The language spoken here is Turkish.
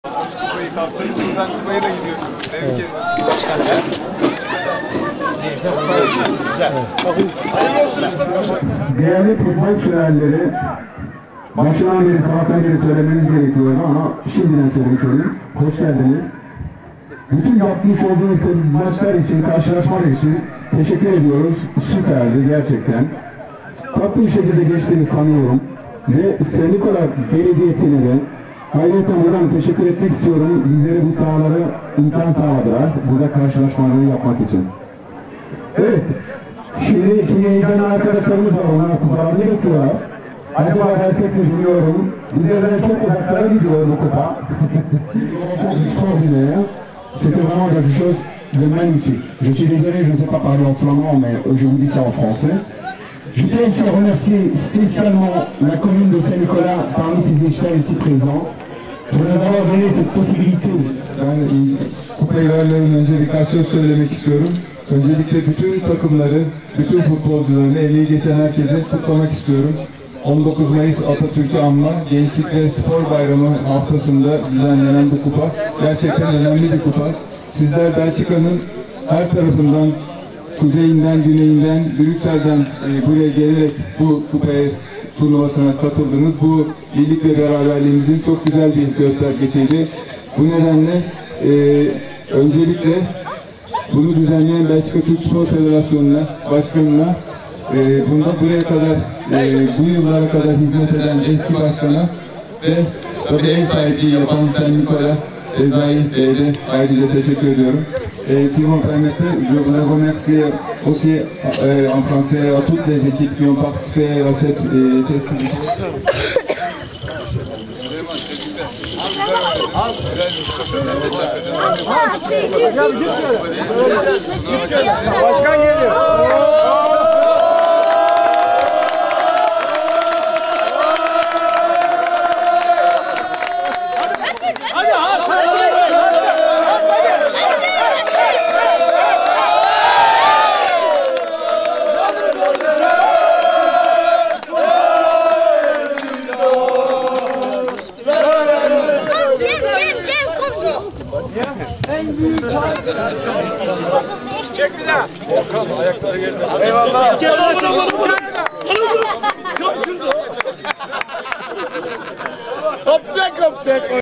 Kupayı kaptınız, buradan kupaya da gidiyorsunuz. Tebrik ederim. Başkanım. Güzel. Hayırlı olsun Üstad Paşa. Değerli futbol sürenleri, başından beri sabahtan beri söylemeniz gerekiyordu ama şimdiden söylemiş olayım. Hoş geldiniz. Bütün yapmış olduğunuz maçlar için, karşılaşmalar için teşekkür ediyoruz. Süperdi gerçekten. Tatlı bir şekilde geçtiğini sanıyorum. Ve Senikola Belediyesi'ne de ayrıca buradan teşekkür etmek istiyorum. Bizlere bu sahaları imkan sağladılar. Burada karşılaşmaları yapmak için. Evet. Şimdi heyecanlı arkadaşlarımız var. Onlara kupalarını bekliyorlar. Acaba versek mi bilmiyorum. Bizlerden çok uzaklara gidiyor bu kupa. C'était vraiment quelque chose de magnifique. Je suis désolé, je ne sais pas parler en flamand, mais je vous dis ça en français. Je tiens ici à remercier spécialement la commune de Saint-Nicolas parmi ses experts ici présents pour nous avoir donné cette possibilité. Ben kupayı vermeden önce birkaç söz söylemek istiyorum. Öncelikle bütün takımları, bütün futbolcularını, emeği geçen herkese kutlamak istiyorum. 19 Mayıs Atatürk'ü anma Gençlik ve Spor Bayramı haftasında düzenlenen bu kupa gerçekten önemli bir kupa. Sizler Belçika'nın her tarafından, kuzeyinden, güneyinden, Brüksel'den buraya gelerek bu kupaya turnuvasına katıldınız. Bu birlik ve beraberliğimizin çok güzel bir göstergesiydi. Bu nedenle öncelikle bunu düzenleyen Belçika Türk Spor Federasyonu'na, başkanına, bunda buraya kadar, bu yıllara kadar hizmet eden eski başkana ve tabii ev sahipliği yapan Saint-Nicolas Sezai Bey'e de ayrıca teşekkür ediyorum. Si vous me permettez, je voudrais remercier aussi en français à toutes les équipes qui ont participé à cette festivité. Başkan geliyor. Çek bir daha. Volkan ayakları geldi. Eyvallah. Gel buraya. Hop tek.